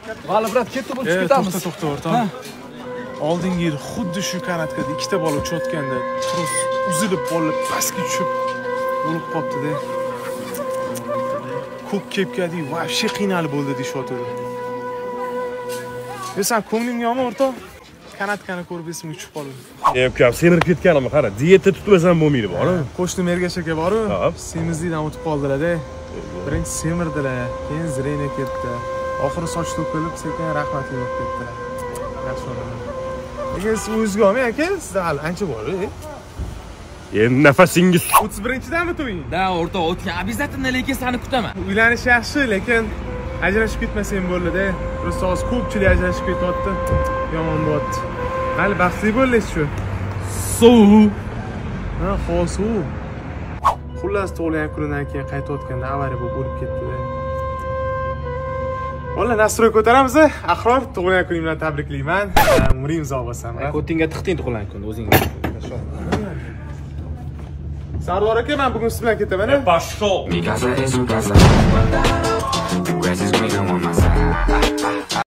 Vali brat, ketdi bo'lib chiqib ketamiz. To'xta, o'rtoq. Oldingi yil xuddi shu kanatkada ikkita bola uchayotganda turus uzilib bola pastga tushib o'lib qolibdi-da. Ko'k kepkadi, вообще qiynalib bo'ldi deyshotdi. Sen ko'ngling yo'qmi, o'rtoq? Kanatkani ko'rib esimga tushib qoldi. Kep, semirib ketganimni qara. Diyeta tutmasam bo'lmaydi, bor-ku. Qo'shnim Ergash aka bor-ku. Semizlikdan o'tib qoldilar-da. Birinchi semirdilar, keyin zreniya ketdi. Oxiri soch to'kilib, sekin rahmat yo'q ketdilar. Yaxshi bo'laman. Lekin siz o'zingizmi aka? Sizda hali ancha bor-ku. Endi nafasingiz 31-dami to'ying? Da, o'rtoq, o'tgan. Обязательно lekin seni kutaman. Uylanish yaxshi, lekin ajrashib ketmasang bo'ldi-da. Просто hozir ko'pchilik ajrashib ketyapti. Yomon bo'lyapti. Hali baxtli bo'ldingiz-ku. suv. Ha, suv. Xullas tug'ilgan kunidan keyin qaytayotganda avariya bo'lib o'lib ketdi-da. Valla nastroy ko'taramiz. Ahror, tug'ilgan kuning bilan tabriklayman. Umring uzoq bo'lsin. Ko'tingga tiqding tug'ilgan kunda o'zingga. Sardor aka, men bugun siz bilan ketaman. Pashqo. Mi casa es su casa.